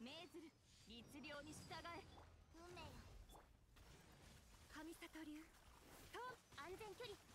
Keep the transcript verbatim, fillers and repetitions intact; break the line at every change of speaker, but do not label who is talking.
命ずる律令に従え。
運命よ。
神里流と安全距離。